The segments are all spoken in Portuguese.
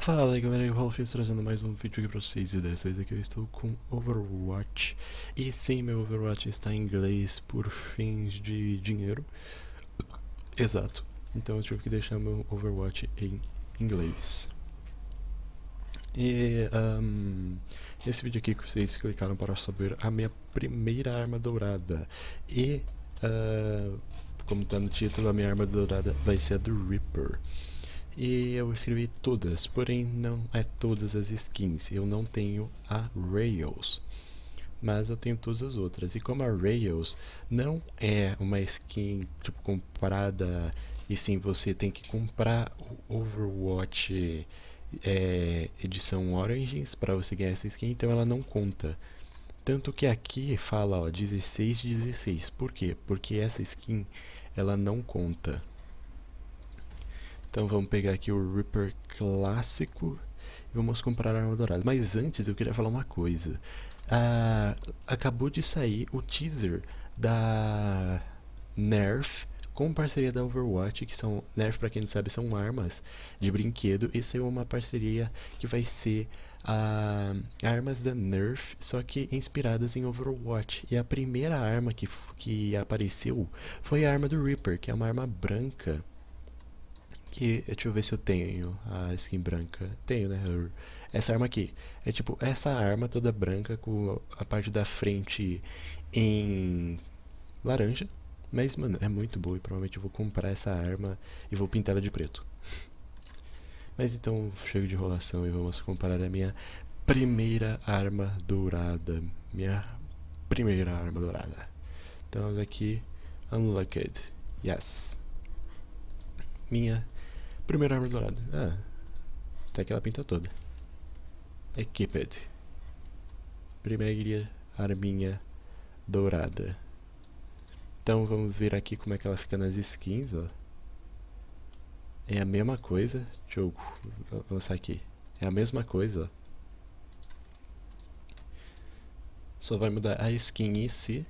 Fala aí galera, eu Rolfins trazendo mais um vídeo aqui pra vocês e dessa vez aqui eu estou com Overwatch. E sim, meu Overwatch está em inglês por fins de dinheiro. Exato. Então eu tive que deixar meu Overwatch em inglês. E esse vídeo aqui que vocês clicaram para saber a minha primeira arma dourada. E como está no título, a minha arma dourada vai ser a do Reaper. E eu escrevi todas, porém não é todas as skins. Eu não tenho a Rails, mas eu tenho todas as outras. E como a Rails não é uma skin tipo comprada, e sim você tem que comprar o Overwatch edição Origins para você ganhar essa skin, então ela não conta. Tanto que aqui fala, ó, 16 de 16. Por quê? Porque essa skin ela não conta. Então vamos pegar aqui o Reaper clássico e vamos comprar a arma dourada. Mas antes eu queria falar uma coisa. Acabou de sair o teaser da Nerf com parceria da Overwatch, que são Nerf, para quem não sabe, são armas de brinquedo. E saiu uma parceria que vai ser armas da Nerf, só que inspiradas em Overwatch. E a primeira arma que apareceu foi a arma do Reaper, que é uma arma branca que, deixa eu ver se eu tenho a skin branca. Tenho, né? Essa arma aqui. É tipo essa arma toda branca com a parte da frente em laranja. Mas, mano, é muito boa e provavelmente eu vou comprar essa arma e vou pintar ela de preto. Mas então, chego de enrolação e vamos comparar a minha primeira arma dourada. Minha primeira arma dourada. Então, aqui, Unlocked. Yes. Minha primeira arma dourada. Até que ela pinta toda. Equipped. Primeira arminha dourada. Então vamos ver aqui como é que ela fica nas skins, ó. É a mesma coisa. Deixa eu avançar aqui. É a mesma coisa, ó. Só vai mudar a skin em si.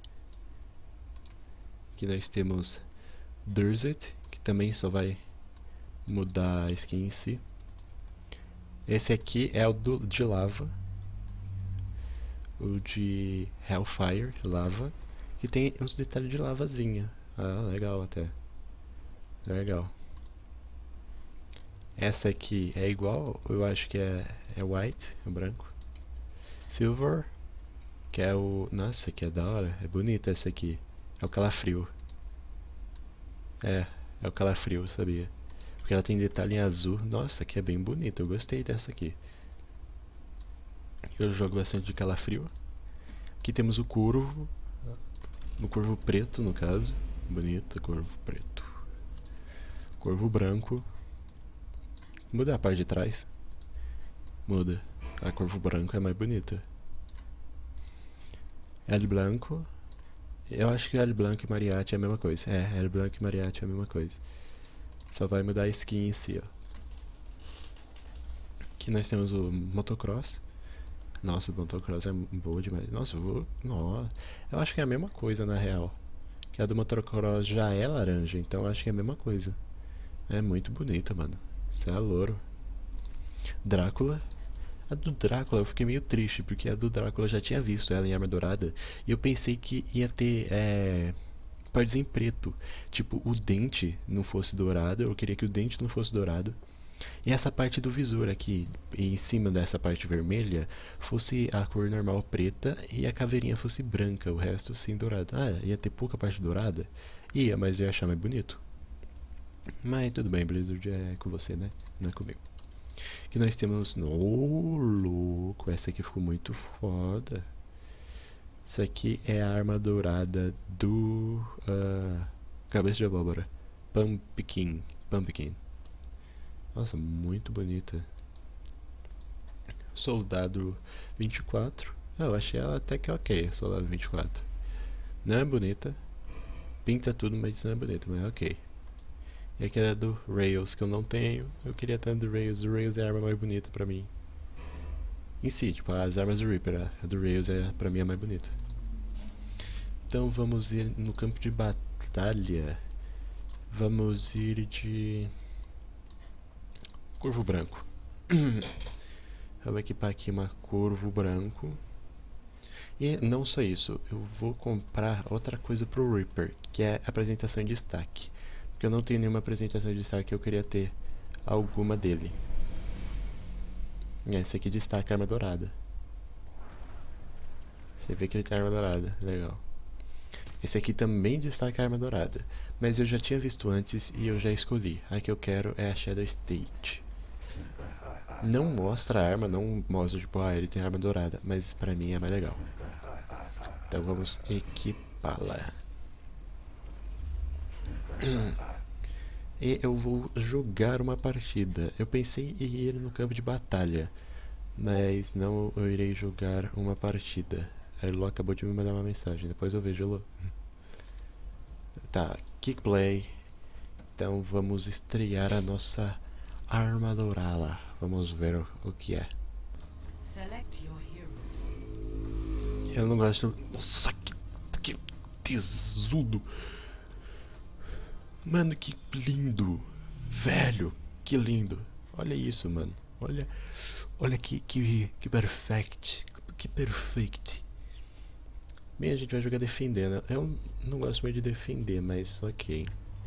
Aqui nós temos Durzet, que também só vai mudar a skin em si. Esse aqui é o de lava. O de Hellfire, lava, que tem uns detalhes de lavazinha. Legal até. Legal. Essa aqui é igual, eu acho que é white, é branco. Silver, que é o... Nossa, que é da hora, é bonita essa aqui. É o calafrio. É o calafrio, sabia? Porque ela tem detalhe em azul. Nossa, que é bem bonita, eu gostei dessa aqui. Eu jogo bastante de calafrio. Aqui temos o curvo. O corvo preto, no caso. Bonito, corvo preto. Corvo branco. Muda a parte de trás. Muda. A corvo branco é mais bonita. El Blanco. Eu acho que El Blanco e Mariachi é a mesma coisa. El Blanco e Mariachi é a mesma coisa. Só vai mudar a skin em si, ó. Aqui nós temos o Motocross. Nossa, o Motocross é boa demais. Nossa, eu acho que é a mesma coisa na real. Que a do Motocross já é laranja, então eu acho que é a mesma coisa. É muito bonita, mano. Você é louro. Drácula. A do Drácula eu fiquei meio triste, porque a do Drácula eu já tinha visto ela em Arma Dourada. E eu pensei que ia ter partes em preto. Tipo, o dente não fosse dourado. Eu queria que o dente não fosse dourado. E essa parte do visor aqui, em cima dessa parte vermelha, fosse a cor normal preta e a caveirinha fosse branca, o resto sim dourado. Ia ter pouca parte dourada? Ia, mas eu ia achar mais bonito. Mas tudo bem, Blizzard é com você, né? Não é comigo. Aqui nós temos... louco, essa aqui ficou muito foda. Essa aqui é a arma dourada do... Cabeça de Abóbora. Pumpkin. Nossa, muito bonita. Soldado 24. Eu achei ela até que ok, Soldado 24. Não é bonita. Pinta tudo, mas não é bonita, mas é ok. E aqui é do Rails, que eu não tenho. Eu queria tanto do Rails. O Rails é a arma mais bonita pra mim. Em si, tipo, as armas do Reaper, a do Rails pra mim é a mais bonita. Então vamos ir no campo de batalha. Vamos ir de... Corvo branco. Eu vou equipar aqui uma corvo branco. E não só isso, eu vou comprar outra coisa pro Reaper, que é a apresentação de destaque. Porque eu não tenho nenhuma apresentação de destaque, eu queria ter alguma dele. Esse aqui destaca a arma dourada. Você vê que ele tem arma dourada, legal. Esse aqui também destaca a arma dourada, mas eu já tinha visto antes e eu já escolhi. A que eu quero é a Shadow State. Não mostra a arma, não mostra tipo, ele tem arma dourada, mas pra mim é mais legal. Então vamos equipá-la. E eu vou jogar uma partida. Eu pensei em ir no campo de batalha, mas não, eu irei jogar uma partida. A Elo acabou de me mandar uma mensagem, depois eu vejo, Elo. Tá, kickplay. Então vamos estrear a nossa arma dourada. Vamos ver o que é. Eu não gosto. Nossa, que tesudo. Mano, que lindo. Velho, que lindo. Olha isso, mano. Olha que perfect. Que perfect. Bem, a gente vai jogar defendendo. Eu não gosto muito de defender, mas ok.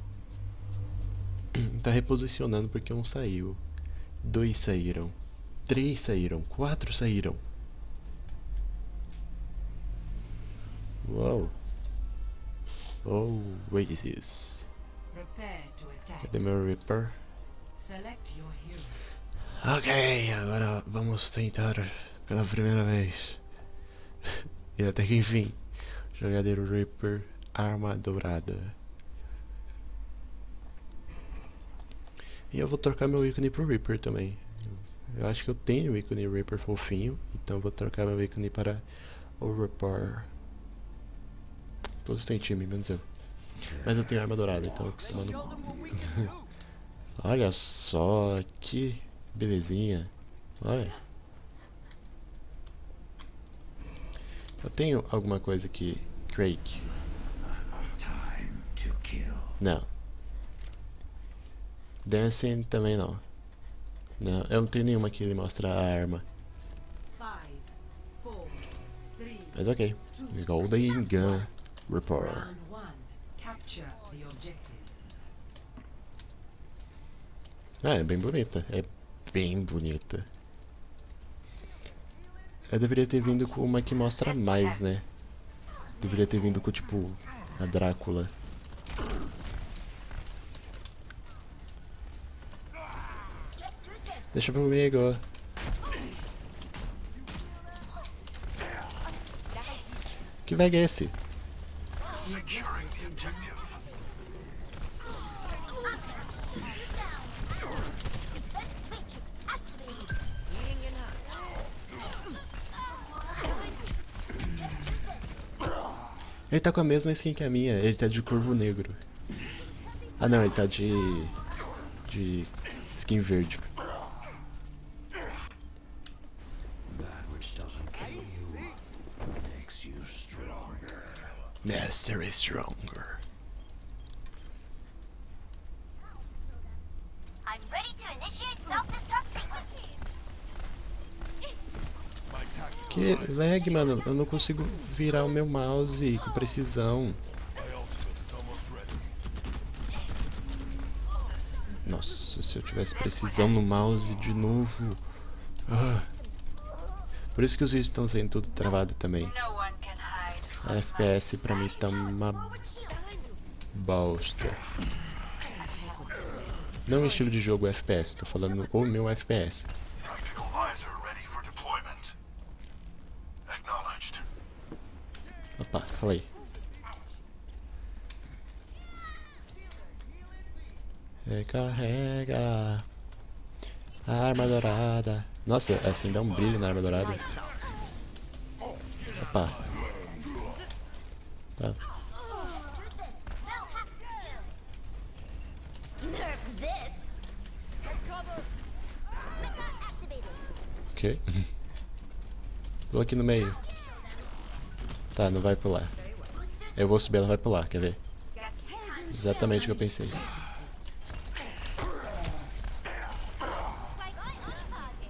Tá reposicionando porque um saiu. 2 saíram. 3 saíram. 4 saíram. Uau. Oh, Oasis. Cadê meu Reaper? Ok, agora vamos tentar pela primeira vez. E até que enfim. Jogadeiro Reaper, arma dourada. E eu vou trocar meu ícone pro Reaper também. Eu acho que eu tenho o ícone Reaper fofinho, então eu vou trocar meu ícone para o Reaper. Todos têm time, menos eu. Mas eu tenho arma dourada, então eu tô tomando... Olha só, que belezinha. Olha. Eu tenho alguma coisa aqui. Drake. Não. Dancing também não. Não, eu não tenho nenhuma que ele mostra a arma. Mas ok. Golden Gun Reaper. Ah, é bem bonita. É bem bonita. Eu deveria ter vindo com uma que mostra mais, né? Deveria ter vindo com, tipo, a Drácula. Deixa comigo. Que lag é esse? Ele tá com a mesma skin que a minha, ele tá de corvo negro. Ah não, ele tá de skin verde. Master is stronger. I'm ready to initiate self-destruct sequence. Que lag, mano. Eu não consigo virar o meu mouse com precisão. Nossa, se eu tivesse precisão no mouse de novo. Ah. Por isso que os vídeos estão sendo tudo travado também. A FPS pra mim tá uma bosta. Não o estilo de jogo FPS, eu tô falando o meu FPS. Opa, falei. Recarrega a arma dourada. Nossa, assim dá um brilho na arma dourada. Opa. Tá. Ok. Tô aqui no meio. Tá, não vai pular. Eu vou subir, ela vai pular, quer ver? Exatamente o que eu pensei.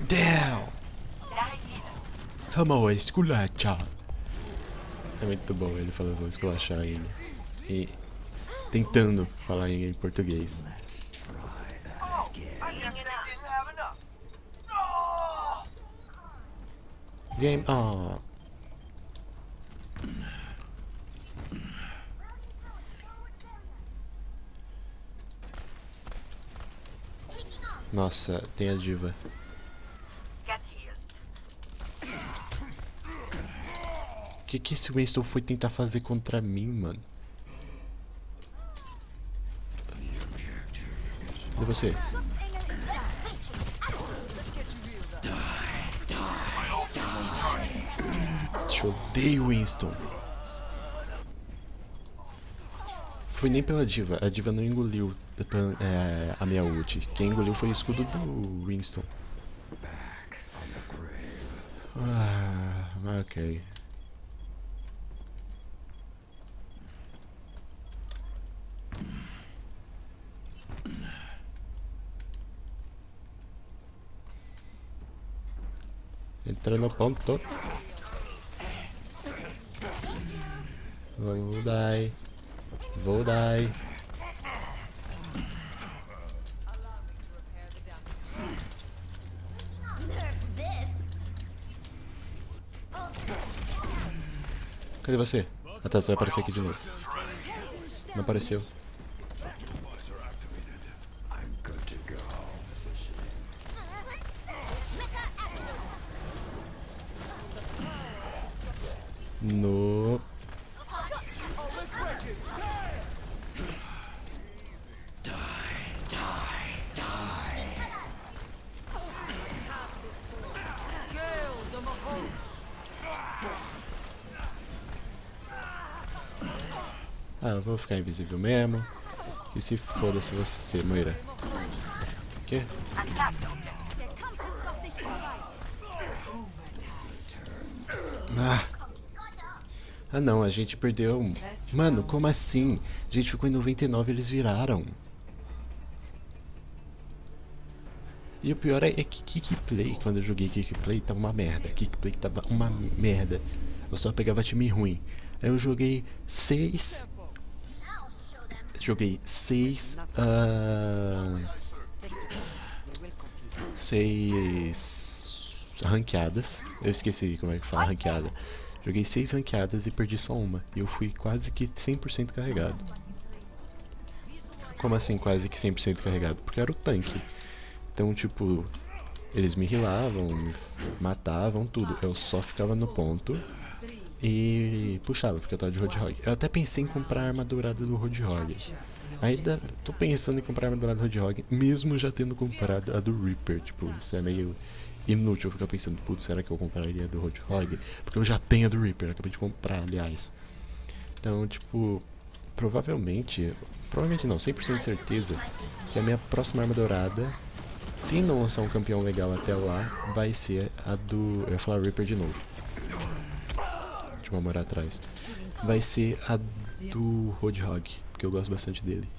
Damn! Toma, esculacha! É muito bom ele falando vou esculachar ele. E tentando falar em português. Game on! Nossa, tem a diva. O que esse Winston foi tentar fazer contra mim, mano? Cadê você? Te odeio, Winston. Foi nem pela diva. A diva não engoliu a minha ult. Quem engoliu foi o escudo do Winston. Ah, ok. Entra no ponto. Vou dar. Vou dar. Cadê você? Ah tá, você vai aparecer aqui de novo. Não apareceu. No. Ah, eu vou ficar invisível mesmo. E se foda-se você, Moira. O quê? Ah não, a gente perdeu. Mano, como assim? A gente ficou em 99 e eles viraram. E o pior é que Kickplay, quando eu joguei Kickplay, tava uma merda. Kickplay tava uma merda. Eu só pegava time ruim. Aí eu joguei 6. Joguei 6 ranqueadas. Eu esqueci como é que fala ranqueada. Joguei 6 ranqueadas e perdi só uma. E eu fui quase que 100% carregado. Como assim quase que 100% carregado? Porque era o tanque. Então, tipo, eles me healavam, me matavam, tudo. Eu só ficava no ponto e puxava, porque eu tava de Roadhog. Eu até pensei em comprar a arma dourada do Roadhog. Ainda tô pensando em comprar a arma dourada do Roadhog, mesmo já tendo comprado a do Reaper. Tipo, isso é meio inútil ficar pensando, putz, será que eu compraria a do Roadhog? Porque eu já tenho a do Reaper, acabei de comprar, aliás. Então, tipo, provavelmente não, 100% de certeza que a minha próxima arma dourada, se não lançar um campeão legal até lá, vai ser a do... Eu ia falar Reaper de novo. Deixa eu morar atrás. Vai ser a do Roadhog, porque eu gosto bastante dele.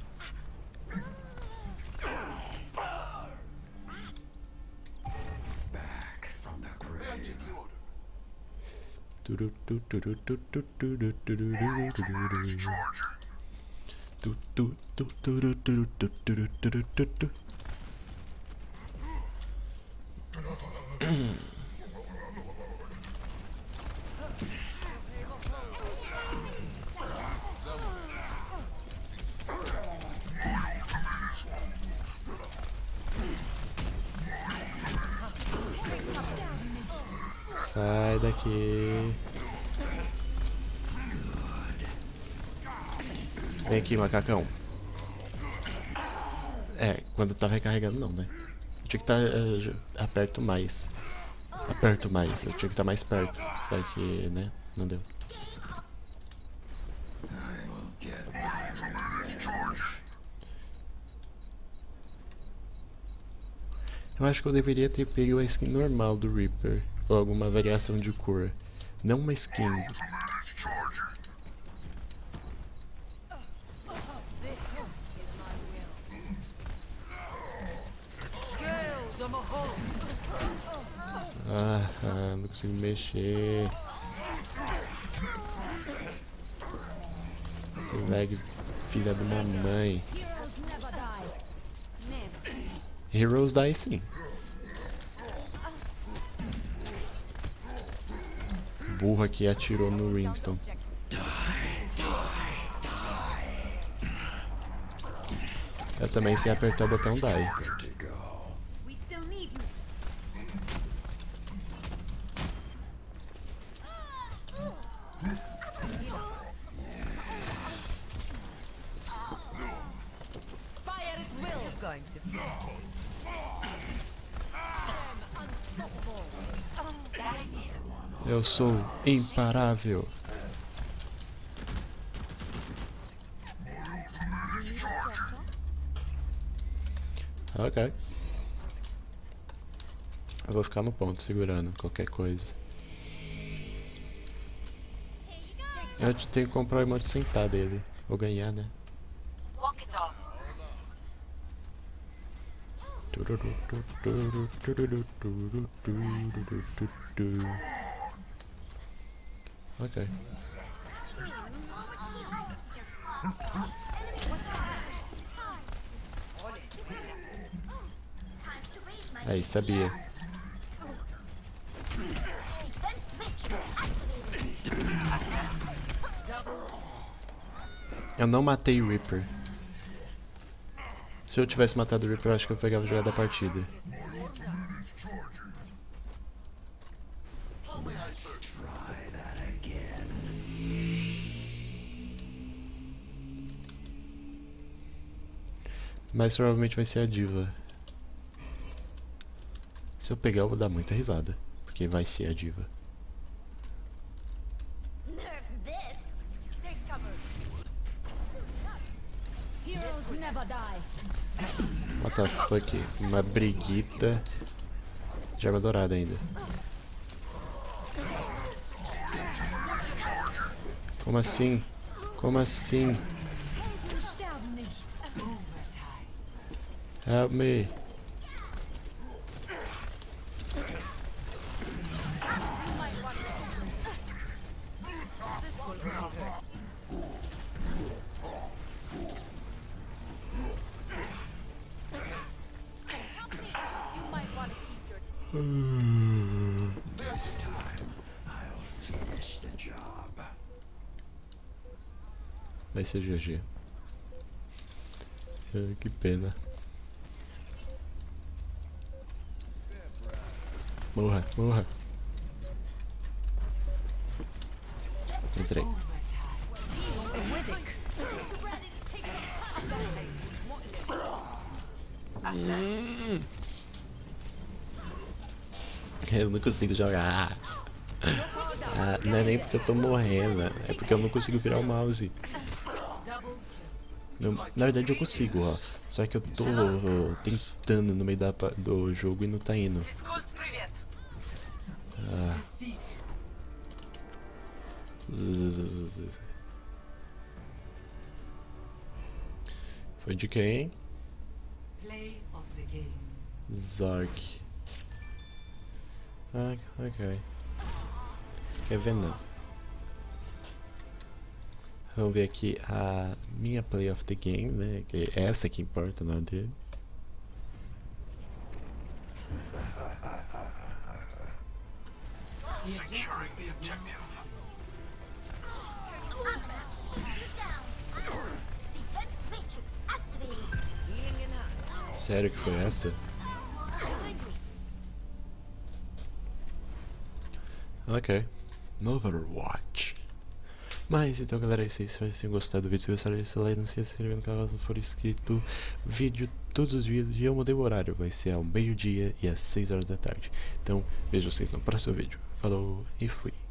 Sai daqui. Vem aqui, macacão. É, quando tá recarregando não, né? Eu tinha que estar aperto mais. Aperto mais, eu tinha que estar mais perto. Só que, né, não deu. Eu acho que eu deveria ter pego a skin normal do Reaper. Ou alguma variação de cor. Não uma skin. Não consigo mexer. Esse lag, filha de uma mãe. Heroes die sim. Burro aqui atirou no Winston. Eu também sei apertar o botão die. Eu sou imparável. Ok. Eu vou ficar no ponto segurando qualquer coisa. Eu tenho que comprar o emote sentar dele. Vou ganhar, né? Ok. Aí, sabia. Eu não matei o Reaper. Se eu tivesse matado o Reaper, eu acho que eu pegava o jogo da partida. Mas provavelmente vai ser a diva. Se eu pegar, eu vou dar muita risada. Porque vai ser a diva. What the fuck? Uma briguita de água dourada ainda. Como assim? Como assim? Help me. Vai ser GG. Que pena. Morra, morra. Entrei. Eu não consigo jogar. Não é nem porque eu tô morrendo, é porque eu não consigo virar o mouse. Na verdade eu consigo, ó. Só que eu tô tentando no meio do jogo e não tá indo. Foi de quem? Zark. Ah, ok. Quer ver não. Vamos ver aqui a minha play of the game, né? Que é essa que importa, não é dele. Sério que foi essa? Ok. No Overwatch. Mas então galera, é isso aí. Se vocês tenham gostado do vídeo, se gostaram, deixa o like, não se inscreva no canal se não for inscrito. Vídeo todos os dias e eu mudei o horário. Vai ser ao meio-dia e às 6 horas da tarde. Então vejo vocês no próximo vídeo. Falou e fui.